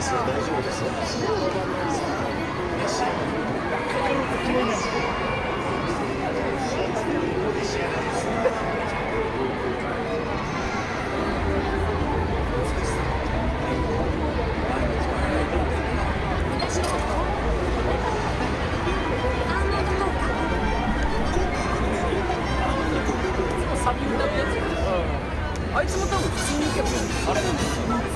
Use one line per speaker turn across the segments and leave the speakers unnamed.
あいつも多分普通に行けばあれなんだよ。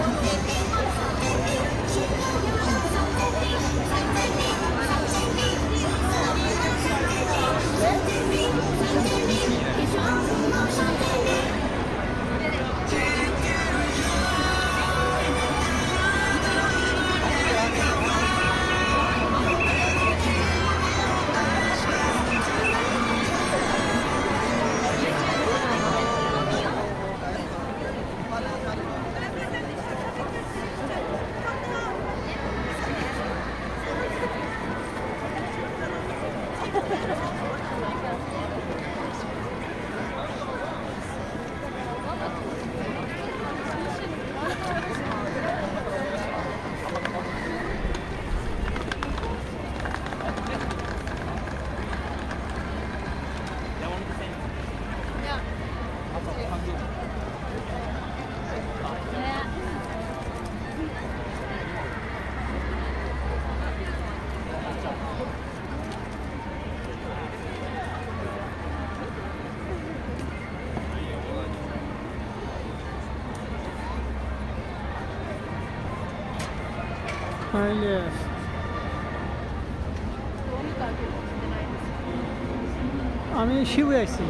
আমি শিবে আইছি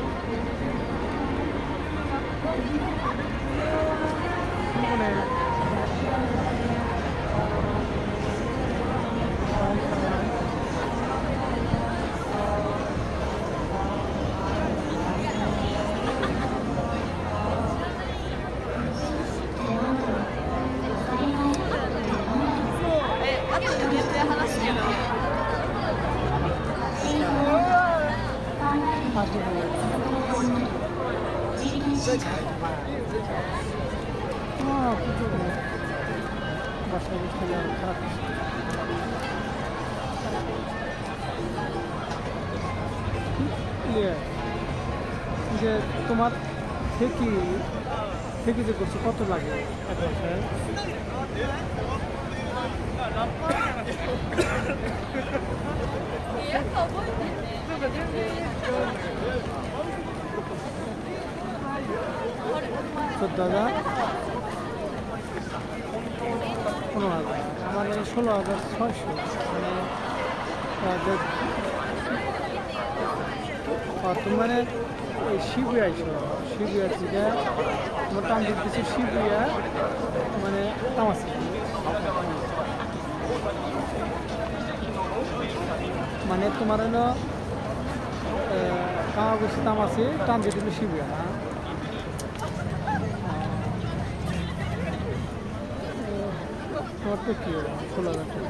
যে তোমার থেকে যে করছো কত লাগে $14,000 15,000 আমার 16,600 মানে শিবুয়া শিবুয়া থেকে তোমার টান দিতেছে শিবুয়া মানে তামাসি মানে তোমার হলো কাগজ তামাসি টান দিতেছিল শিবুয়া না তোমার তো কি হলো 16,000 টাকা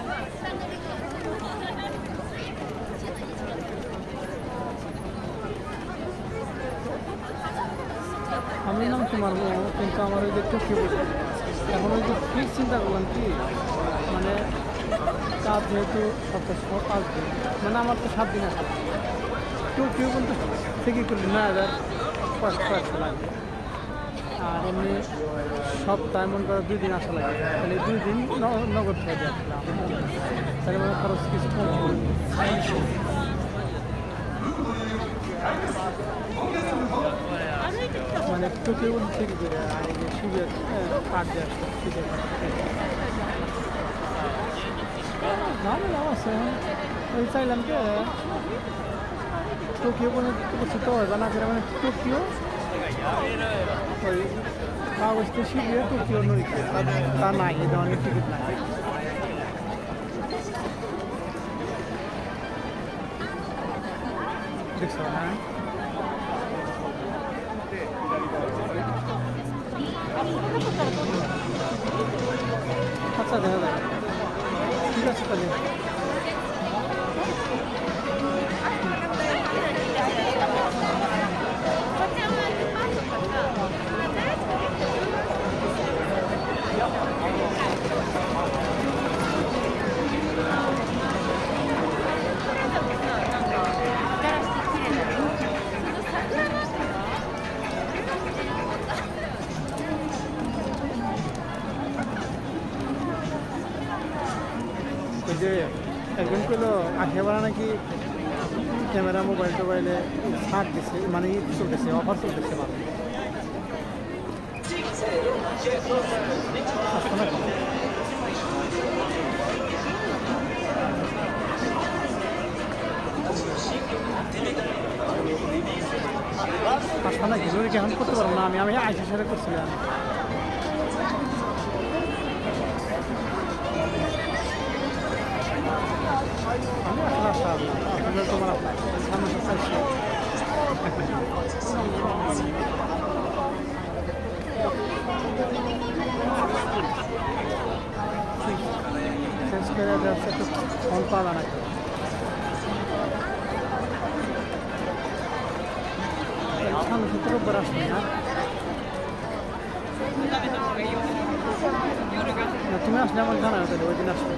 আমি নাম তোমার কিন্তু আমার ওই যে টুকি এখন ওই যে ঠিক চিন্তা করলাম কি মানে কাজ যেহেতু সপ্তাহ 5 দিন মানে আমার তো 7 দিন আছে টুকিও কিন্তু থেকে করলে 9,500 লাগবে আর এমনি সপ্তাহে মনে করো 2 দিন আসা লাগে তাহলে 2 দিন নগদ হয়ে যায় তাহলে মানে খরচ কিছু কম মানে টুকি থেকে করে আর সুবিধা কাট দিয়ে আসছে ভালো লাভ আছে ওই চাইলাম যে টোকিও কোনো কিছু তো হবে না মানে টোকিও ওই কাগজটা শিখিয়ে টোকিও নইতে তা নাই এই ধরনের টিকিট নাই দেখছো হ্যাঁ আচ্ছা দেখা যাবে ঠিক আছে তাহলে যে একজন কইলো আশেপাশে নাকি ক্যামেরা মোবাইল টোবাইলে ছাড় দিছে মানে ই চলতেছে অফার চলতেছে ভালো আসলে না কিছু কি এখন করতে পারবো না আমি আইসের সাথে করছিলাম আমি আসলে আসলে তোমার সামনে শেষ করে যাচ্ছে একটু ফোন পাওয়া না সামনে সত্তর উপর আসবে না তুমি আসলে আমার জানা আছে ওই দিন আসবে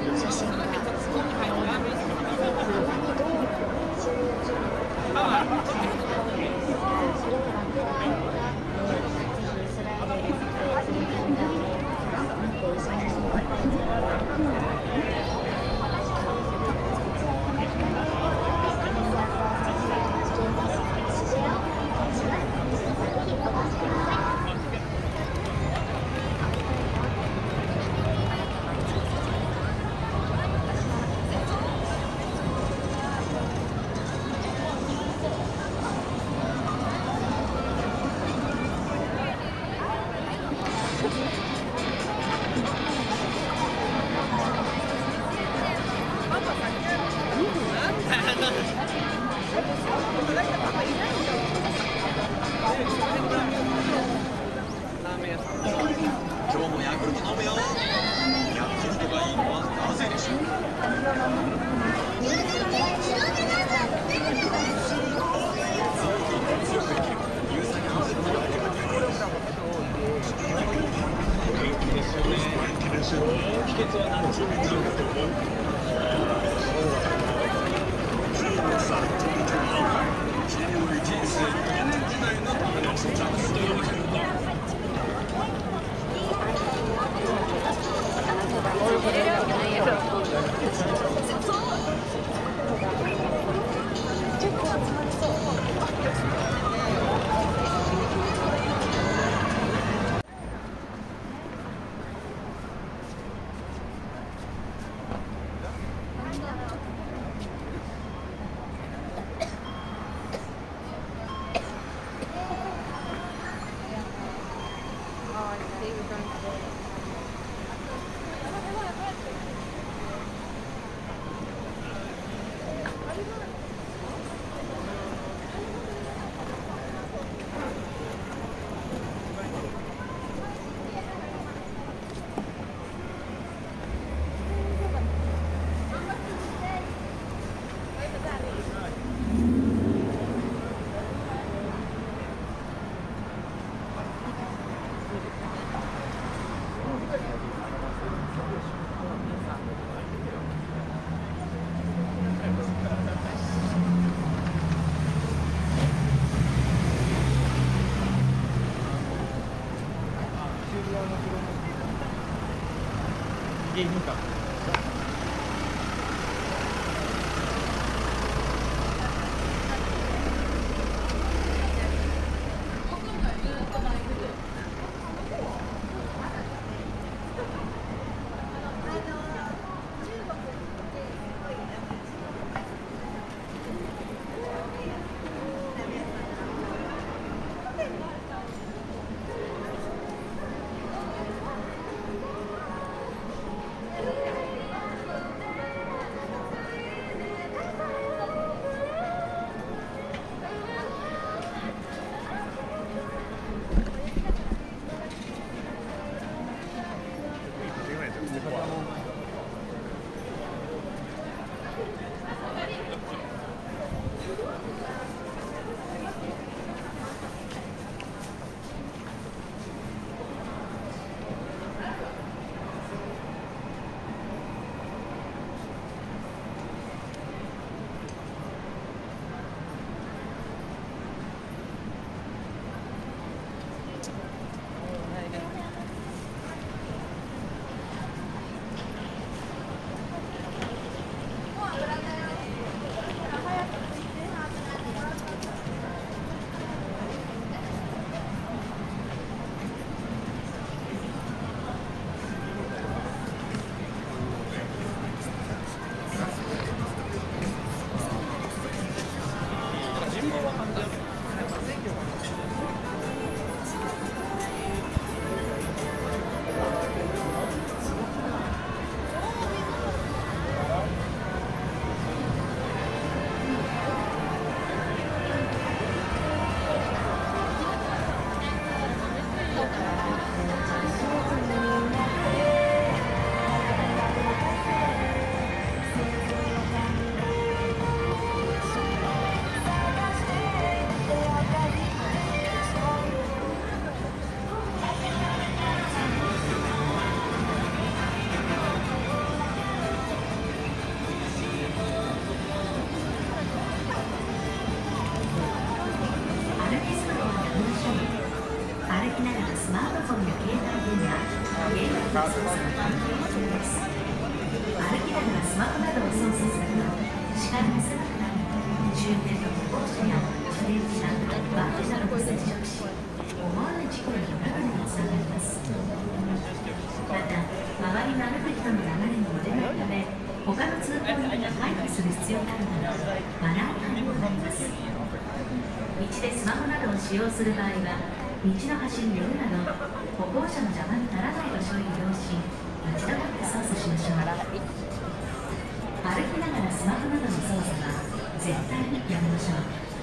きながらスマホなどを操作すると視界が狭くなり、周辺の歩行者や自転車、バイクなどと接触し、思わぬ事故やトラブルにつながります。また、周りの歩く人の流れに乗れないため、他の通行人が配慮する必要があるなど、マナー違反にもなります。道でスマホなどを使用する場合は、道の端に寄るなど、歩行者の邪魔にならない場所を移動し、立ち止まって操作しましょう。歩きながらスマホなどの操作は絶対にやめましょう。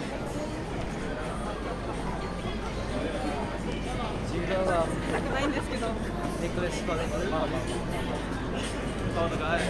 自分はなくないんですけど、ネックレスとかね、まあまあ、顔とかある。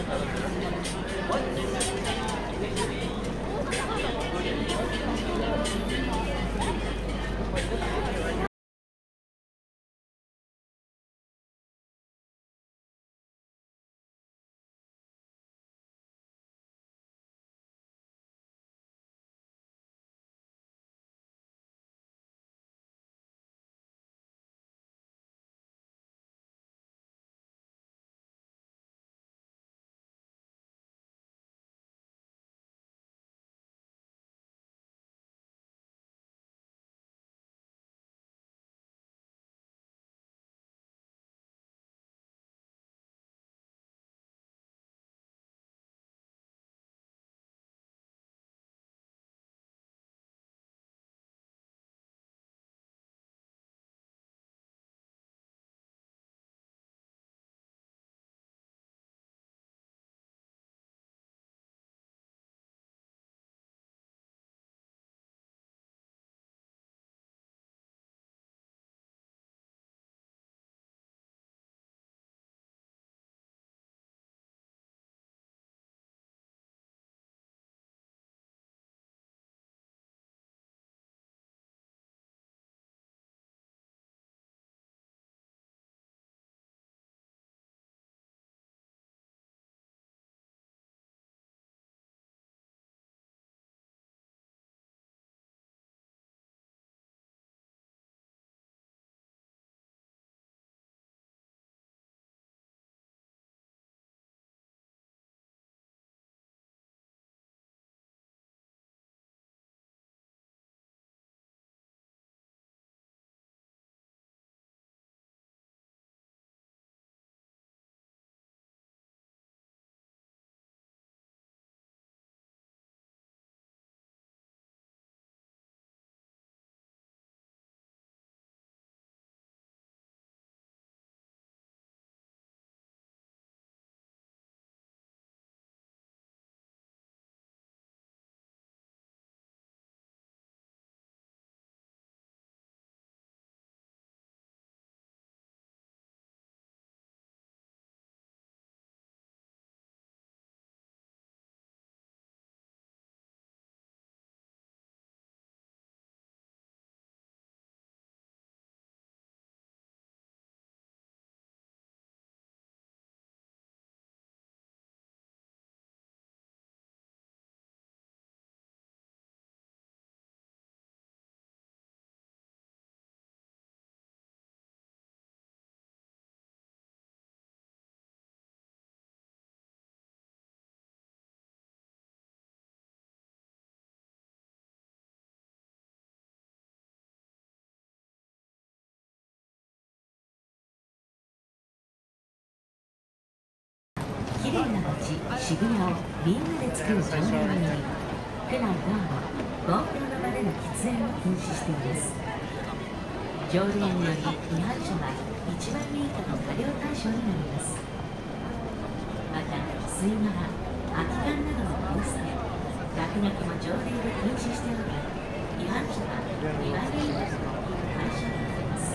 綺麗な街、渋谷をみんなで作る条例により、区内どうも公共の場での喫煙を禁止しています。条例により違反者は1万人以下の過料対象になります。また、吸い殻、空き缶などのポストや落書きも条例で禁止しており、違反者は2万人以下の対象になります。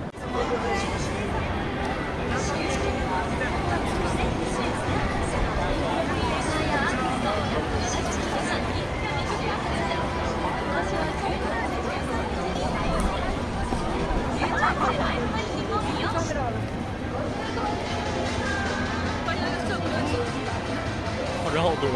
然后多。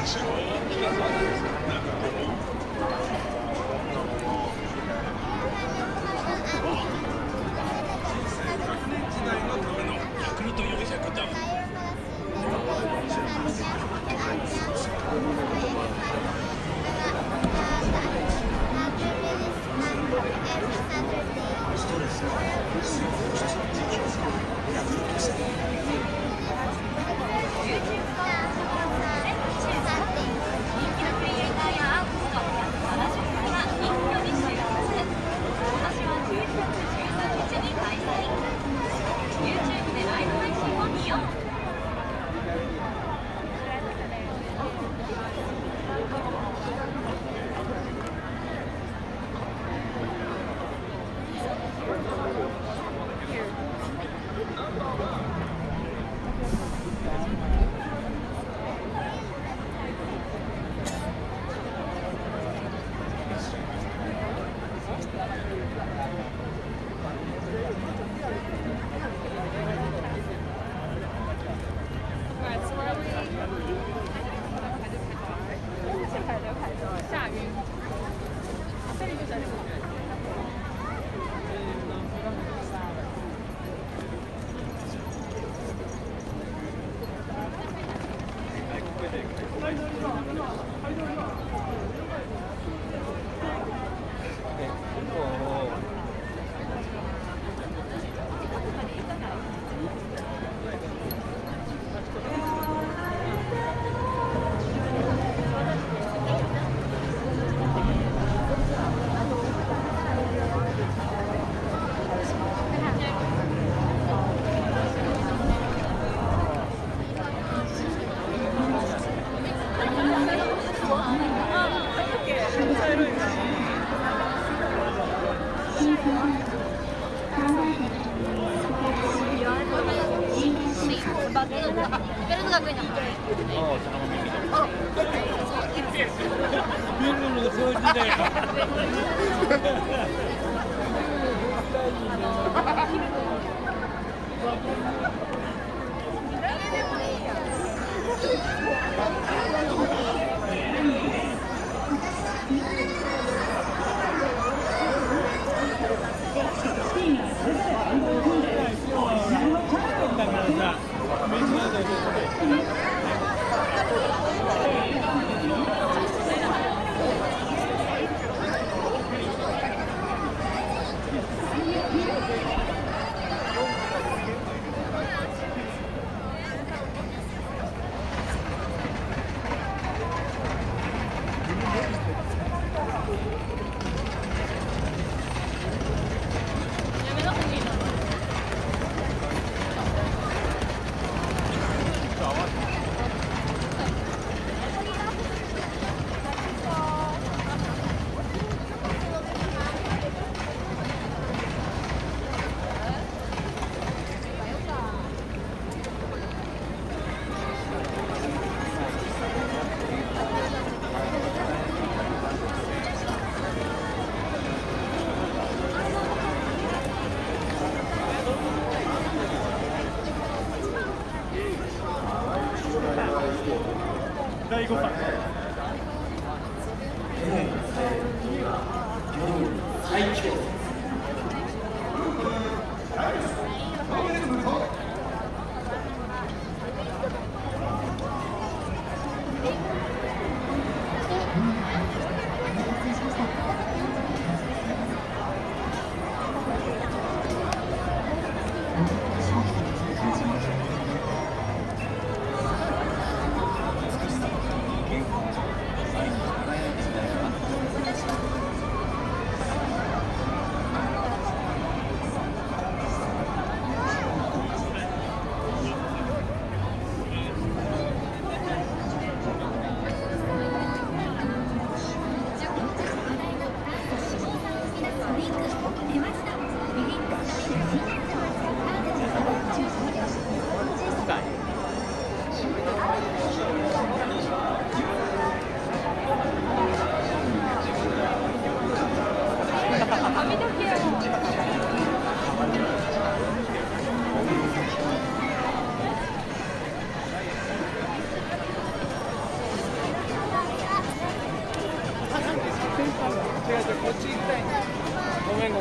「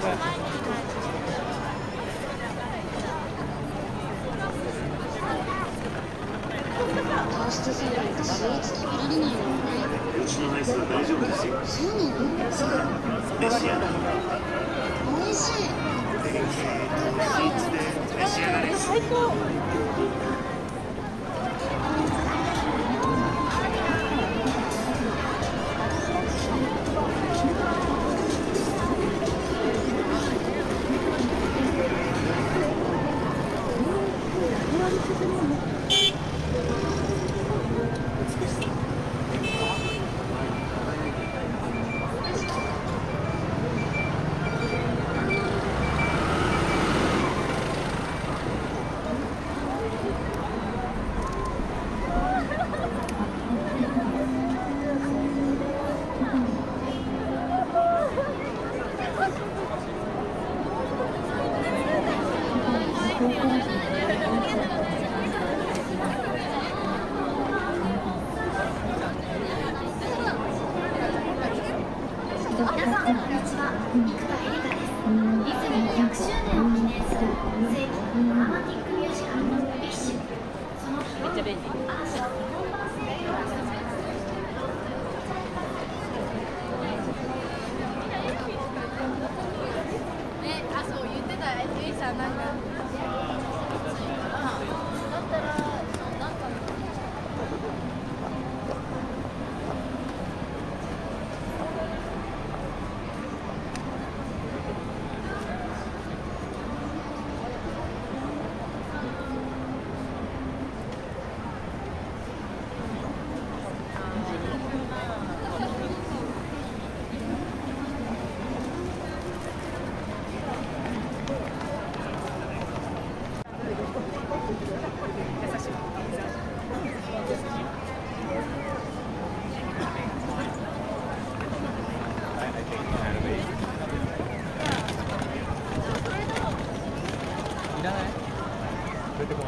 糖質制限でスイーツ食べられないの。
うちのアイスは大丈夫ですよ。
そうなの？
召し上がれ。
美味しい。
スイーツで召し上がれ。
最高。
皆さんこんにちは。生田絵梨花です。ディズニー100周年を記念する世紀ドラマティックミュージカル「ビッシュ」。その日は嵐の日本版声優を務めます。
そう言ってたゆいさんなんか。
いらない？出てこない。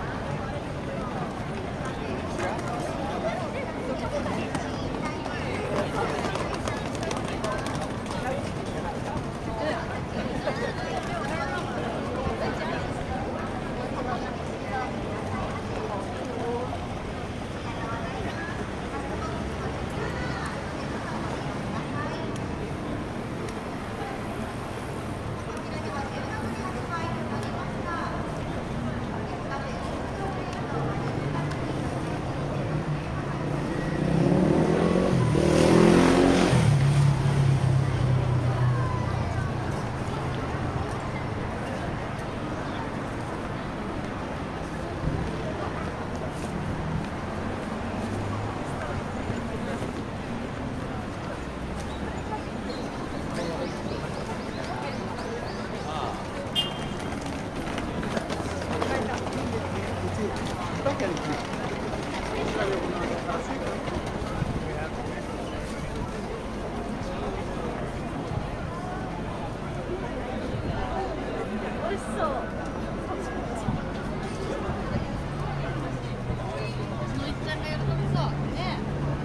美味しそう。のいちゃんが喜びそうね。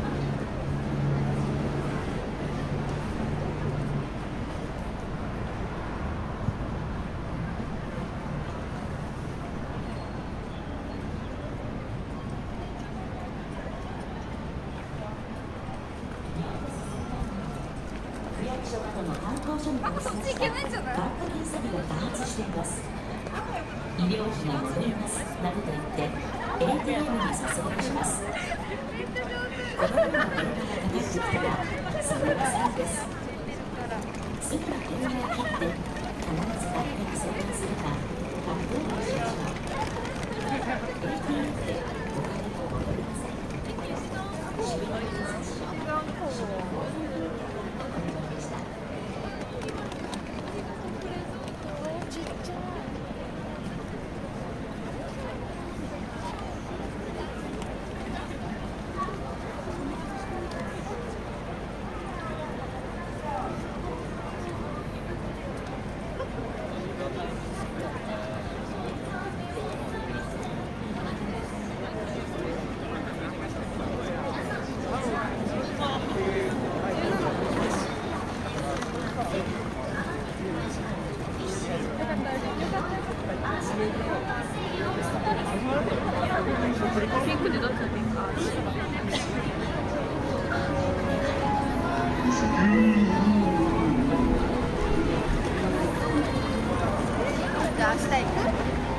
区役所などの担当者に
あ、そっちイケメンじゃない？
バック検査日が多発しています。医療費が戻りますなどと言って ATM に誘い出します。このような電話がかかってきたらすみませんです。すぐに電話を切って必ず誰かに相談するか110番しましょう。ATM でお金を戻りません。締め切りの接種
じゃあ明日行く？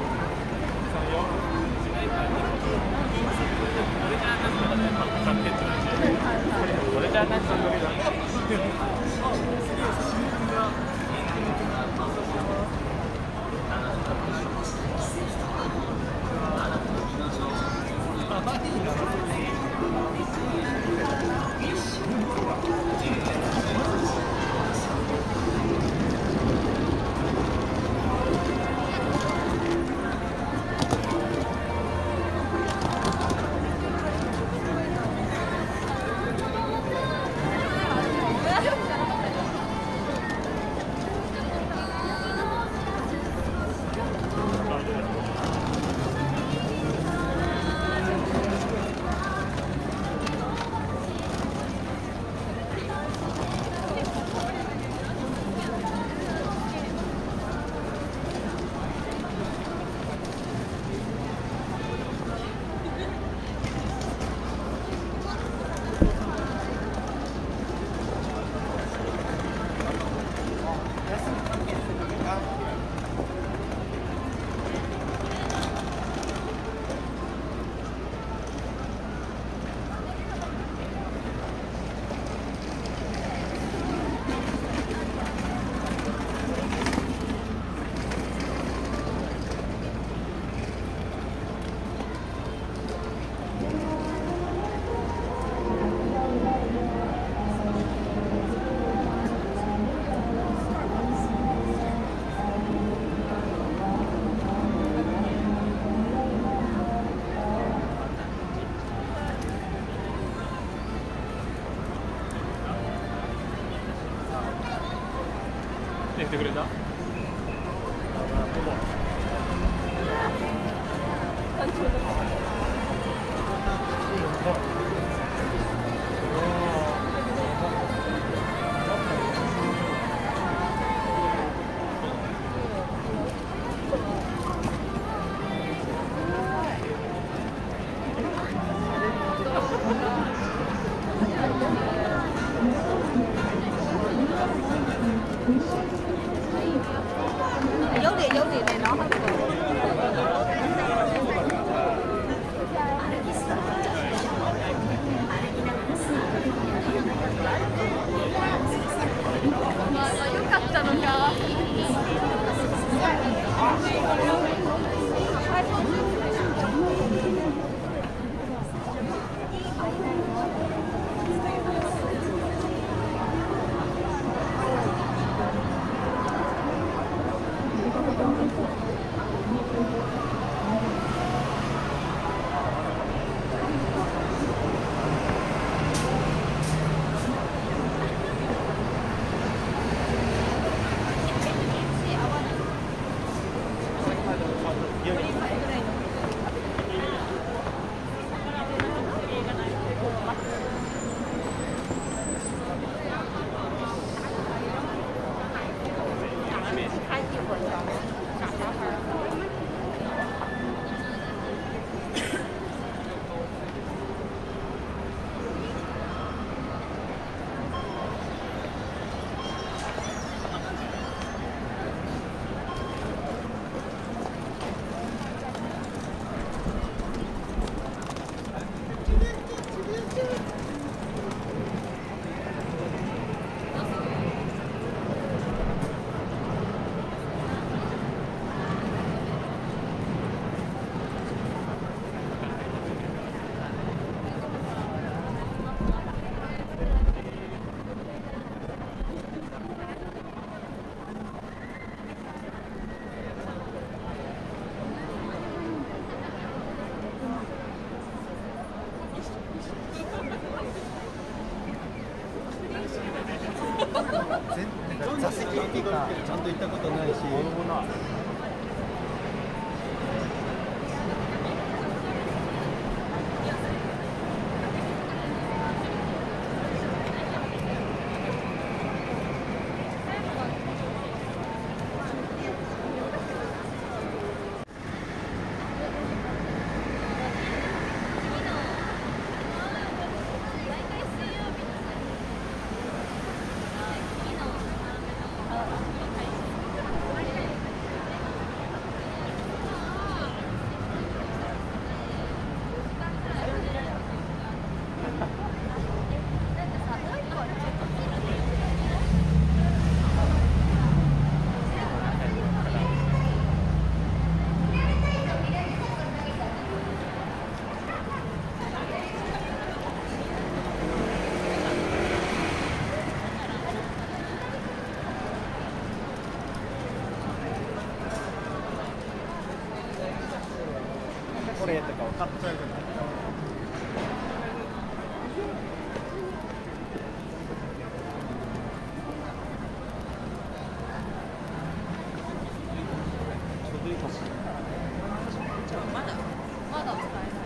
来てくれた？
有点này nó không được. まあ良かったのか。
座席とかちゃんと行ったことないし。
カットされてる。
まだ使えない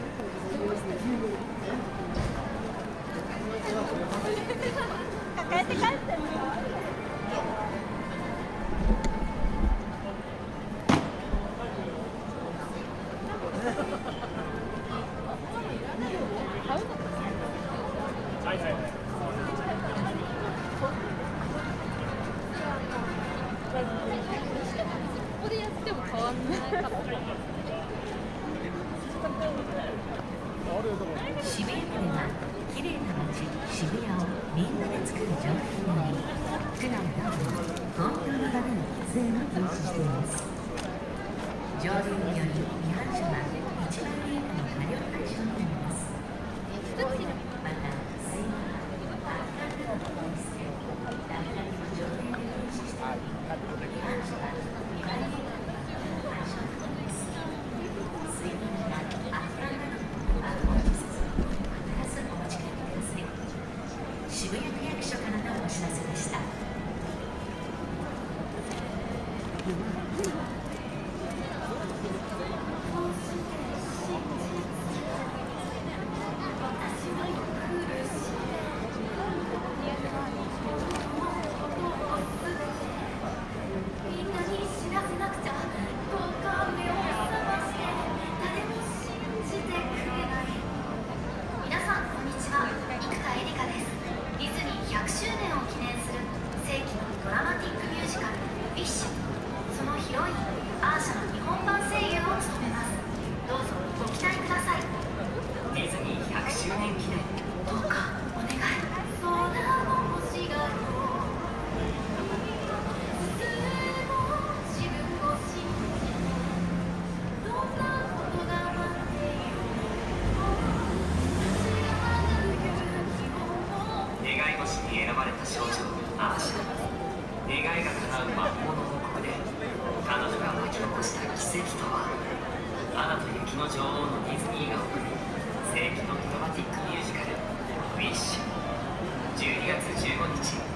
抱えて帰ってるここでやっても変わんないかった
渋谷区では綺麗な街渋谷をみんなで作る情報に区内などの公共の場での喫煙を禁止しています。条例により違反者は1万円以下の過料対象になります。また水分発汗などのポイ捨てダメ出しの条例で禁止しており違反者は2万円以下の過料対象となります。水分や発汗などのは放置せず必ずお持ち帰りください。渋谷区役所からのお知らせでした。
みんなに知らせなくちゃ。どうか目を覚まして。誰も信じてくれない。皆さんこんにちは。生田絵梨花です。ディズニー100周年を記念する世紀のドラマティックミュージカル「ウィッシュ」。そのヒロインアーシャの日本版声優を務めます。どうぞご期待ください。
ディズニー100周年記念
どうかお願い。空の星が自分を信じてどんなことが待っているの知らぬ勇気を
願い星に選ばれた少女アーシャ。願いが叶う魔法の王国で彼女が巻き起こした奇跡とは。アナと雪の女王のディズニーが送る世紀のドラマティックミュージカル「ウィッシュ」12月15日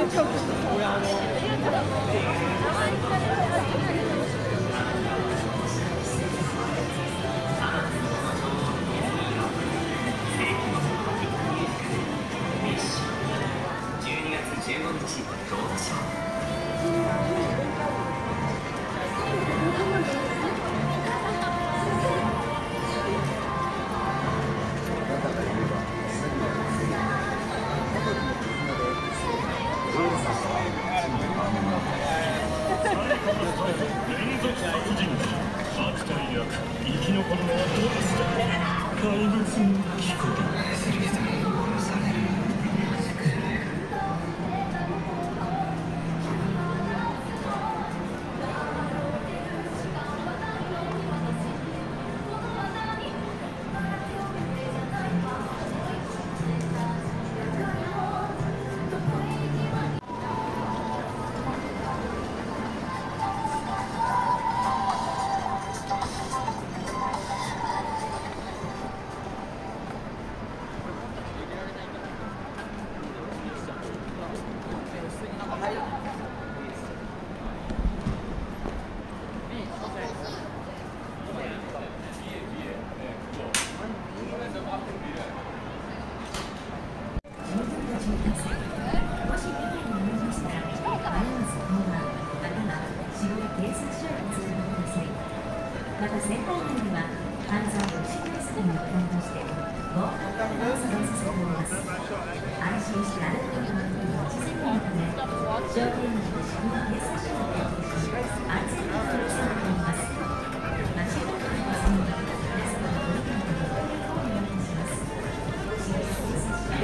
またセンター内には半蔵の市内すぎの一環として防犯カメラを作動させております。安心して歩くことができる道線のため商店街の市の警察署を提供し安全確保を進めています。街を歩く際に皆様のご理解とご協力をお願いいたします。市立警察署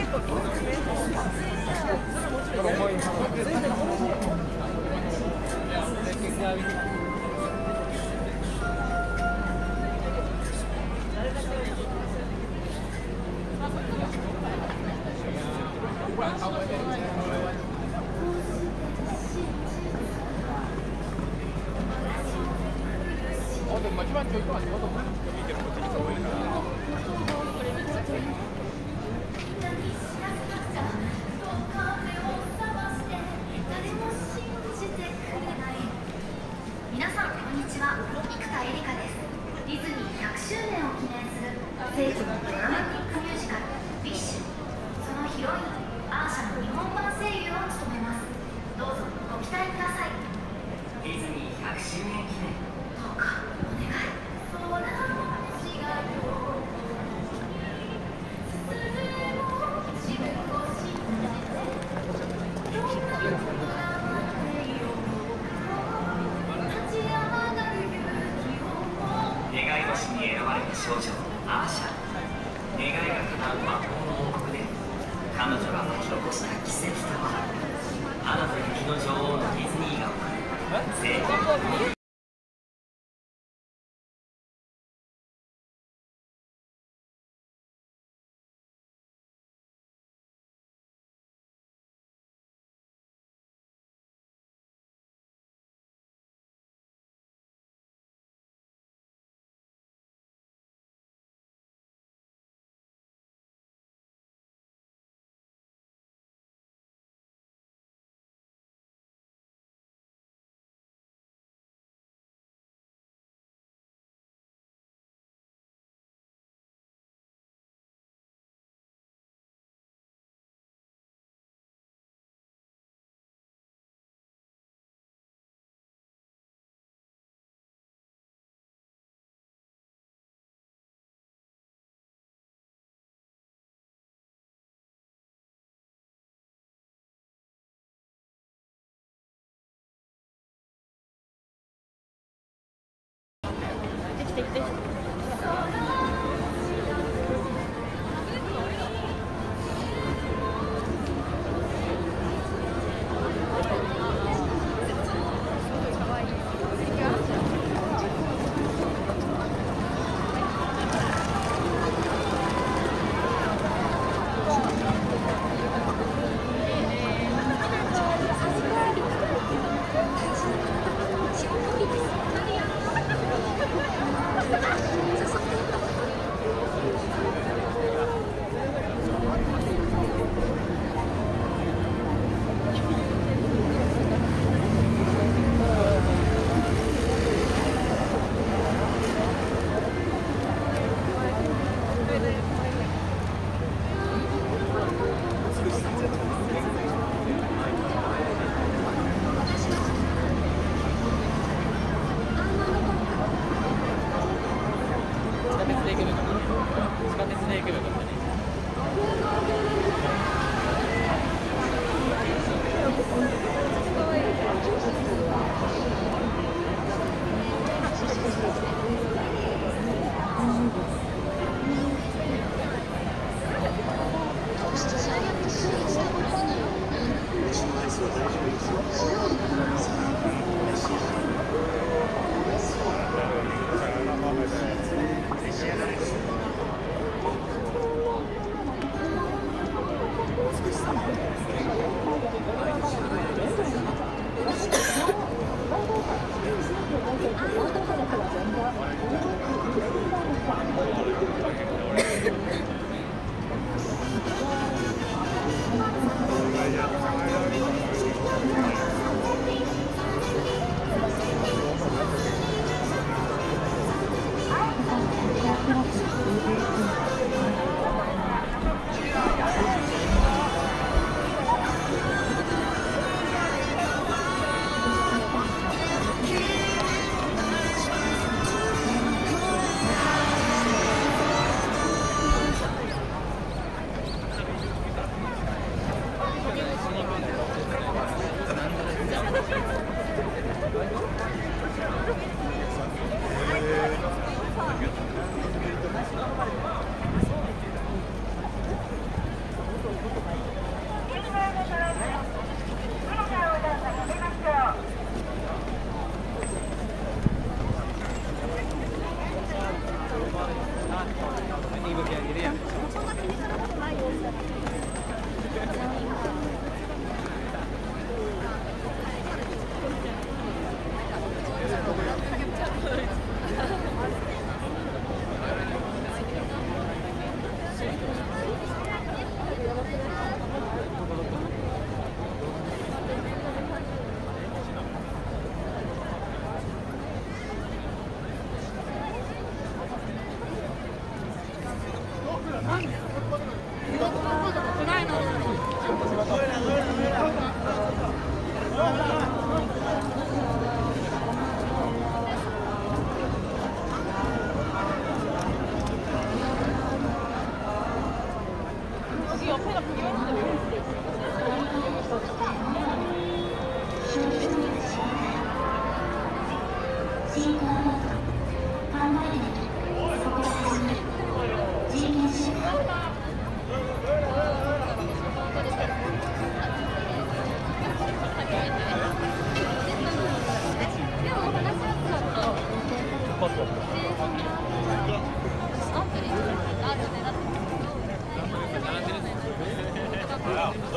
皆さんこんにちは、生田絵梨花です。ディズニー100周年を記念する聖地のドラマティックミュージカル「ウィッシュ」、そのヒロインアーシャの日本版声優を務めます。どうぞご期待ください。
ディズニー100周年記念、
どうかお願い。
願い星に選ばれた少女アーシャ。願いが叶う魔法の王国で彼女が巻き起こした奇跡とは。アナと雪の女王のディズニーが送る聖地。
仕事日です。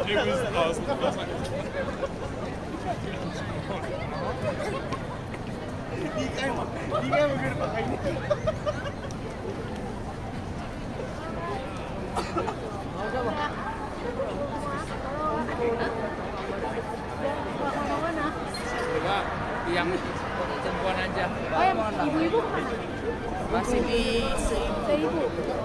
Yang perempuan aja.
Oh, yang ibu-ibu
Masih di
ibu.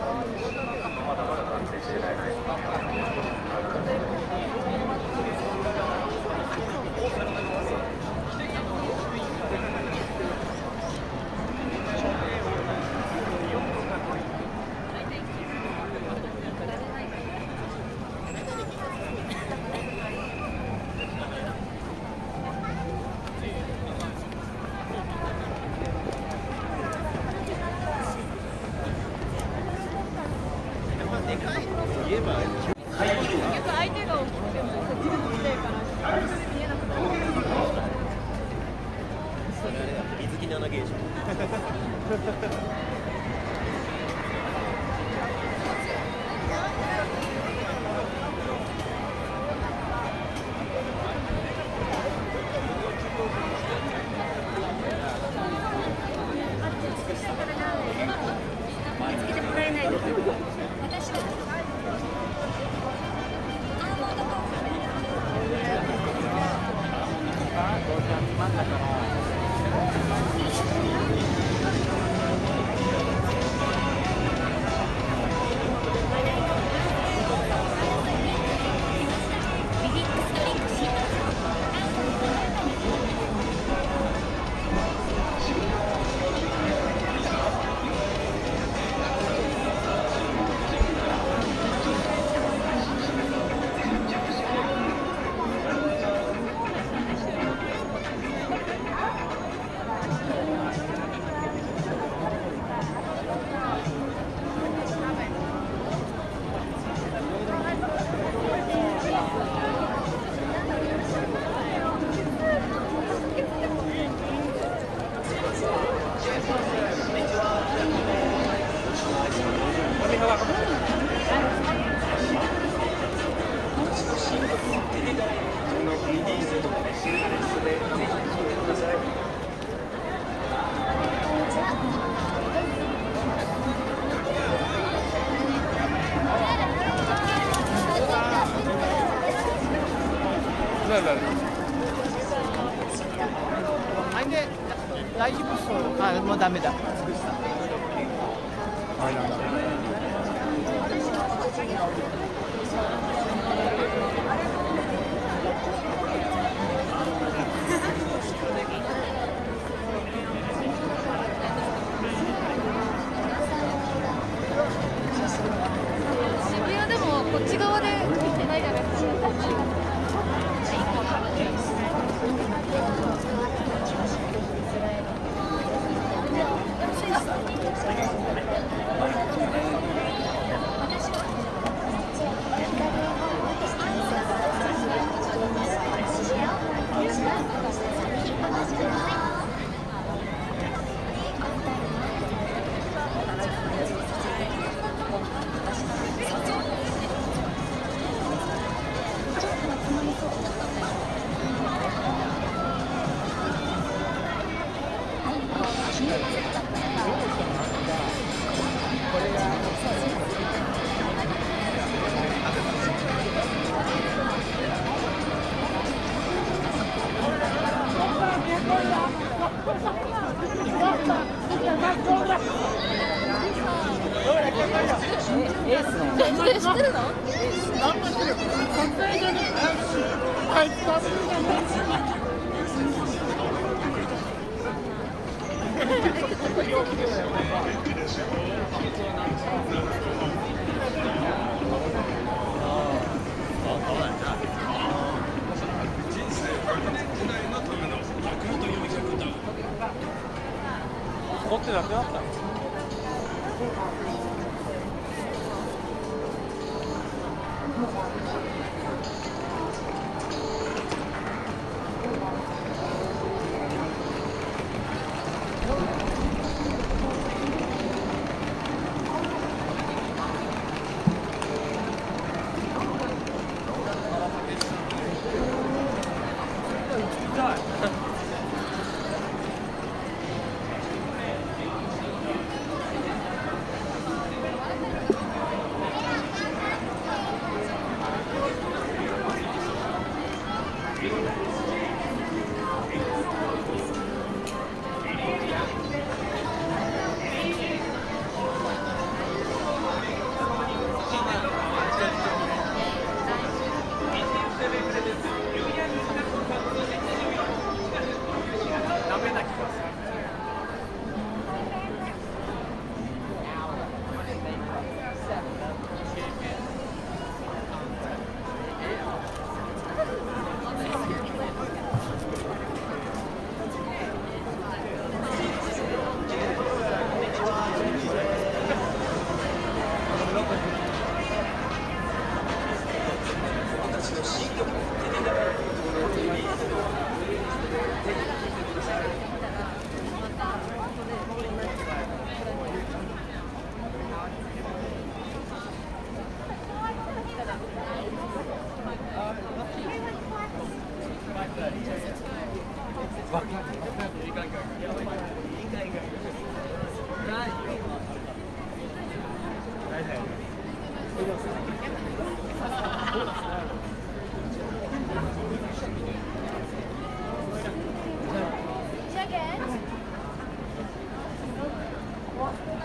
相手が思ってもこっちでも見たいから見えなくなる。
水着7ゲージ。
見つけてもらえないです。私が
大丈夫そう。あ、もうダメだ。
渋谷でもこっち側で見てないじゃないですか。
こってなくなった。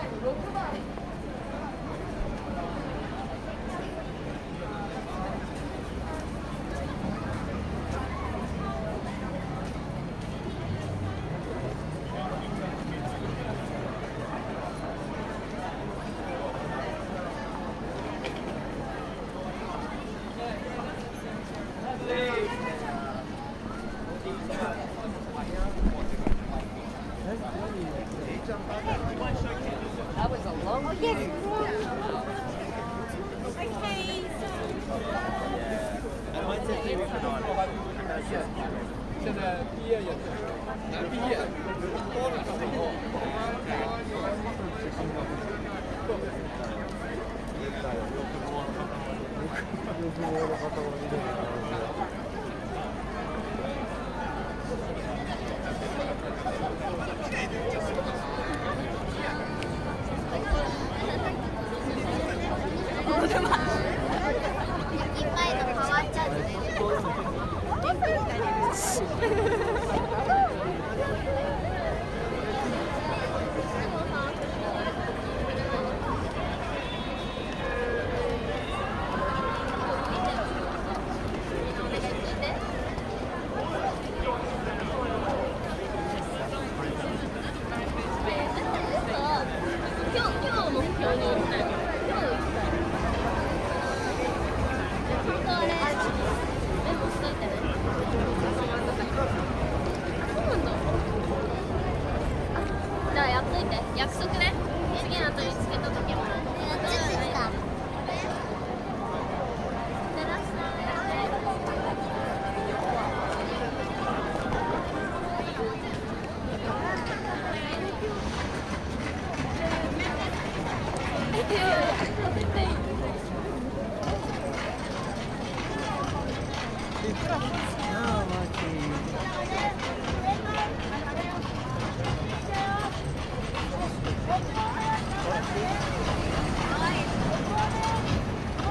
现在毕业也是难毕业，高了上以后。
前のパワーチャージで今日目標に行きたい。今日行きたい。本当あれメモしといてね。そうなんだ。じゃあやっといて。約束ね。次の後につけた時も。やっといてた。
いくら